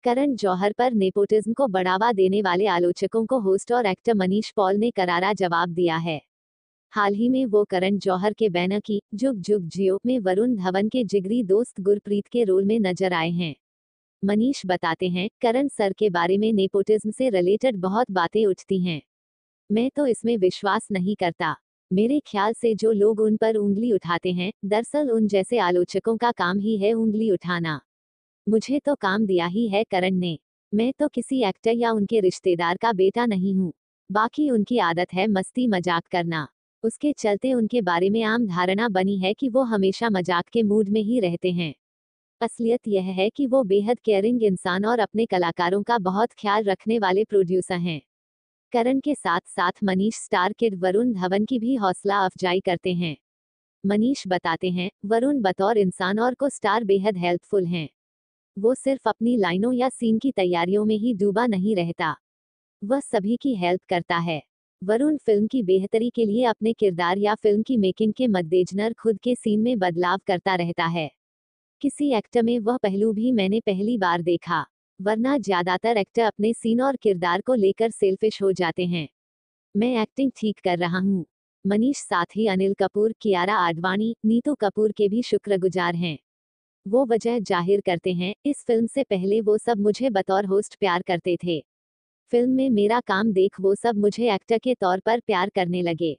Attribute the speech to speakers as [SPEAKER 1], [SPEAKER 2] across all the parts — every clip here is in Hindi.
[SPEAKER 1] करण जौहर पर नेपोटिज्म को बढ़ावा देने वाले आलोचकों को होस्ट और एक्टर मनीष पॉल ने करारा जवाब दिया है। हाल ही में वो करण जौहर के बैनर की जुग जुग जियो में वरुण धवन के जिगरी दोस्त गुरप्रीत के रोल में नजर आए हैं। मनीष बताते हैं, करण सर के बारे में नेपोटिज्म से रिलेटेड बहुत बातें उठती हैं। मैं तो इसमें विश्वास नहीं करता। मेरे ख्याल से जो लोग उन पर उंगली उठाते हैं, दरअसल उन जैसे आलोचकों का काम ही है उंगली उठाना। मुझे तो काम दिया ही है करण ने। मैं तो किसी एक्टर या उनके रिश्तेदार का बेटा नहीं हूँ। बाकी उनकी आदत है मस्ती मजाक करना। उसके चलते उनके बारे में आम धारणा बनी है कि वो हमेशा मजाक के मूड में ही रहते हैं। असलियत यह है कि वो बेहद केयरिंग इंसान और अपने कलाकारों का बहुत ख्याल रखने वाले प्रोड्यूसर हैं। करण के साथ साथ मनीष स्टार किड वरुण धवन की भी हौसला अफजाई करते हैं। मनीष बताते हैं, वरुण बतौर इंसान और को स्टार बेहद हेल्पफुल हैं। वो सिर्फ अपनी लाइनों या सीन की तैयारियों में ही डूबा नहीं रहता, वह सभी की हेल्प करता है। वरुण फिल्म की बेहतरी के लिए अपने किरदार या फिल्म की मेकिंग के मद्देनजर खुद के सीन में बदलाव करता रहता है। किसी एक्टर में वह पहलू भी मैंने पहली बार देखा, वरना ज्यादातर एक्टर अपने सीन और किरदार को लेकर सेल्फिश हो जाते हैं। मैं एक्टिंग ठीक कर रहा हूँ। मनीष साथ ही अनिल कपूर, कियारा आडवाणी, नीतू कपूर के भी शुक्रगुजार हैं। वो वजह जाहिर करते हैं, इस फिल्म से पहले वो सब मुझे बतौर होस्ट प्यार करते थे। फिल्म में मेरा काम देख वो सब मुझे एक्टर के तौर पर प्यार करने लगे।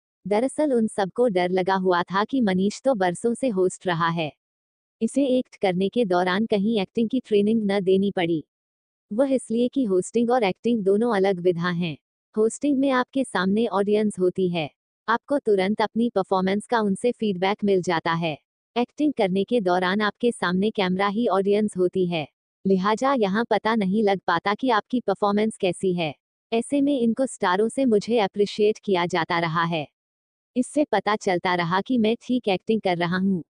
[SPEAKER 1] दरअसल उन सबको डर लगा हुआ था कि मनीष तो बरसों से होस्ट रहा है, इसे एक्ट करने के दौरान कहीं एक्टिंग की ट्रेनिंग न देनी पड़ी। वह इसलिए कि होस्टिंग और एक्टिंग दोनों अलग विधा हैं। होस्टिंग में आपके सामने ऑडियंस होती है, आपको तुरंत अपनी परफॉर्मेंस का उनसे फीडबैक मिल जाता है। एक्टिंग करने के दौरान आपके सामने कैमरा ही ऑडियंस होती है, लिहाजा यहाँ पता नहीं लग पाता कि आपकी परफॉर्मेंस कैसी है। ऐसे में इनको स्टारों से मुझे अप्रिशिएट किया जाता रहा है। इससे पता चलता रहा कि मैं ठीक एक्टिंग कर रहा हूँ।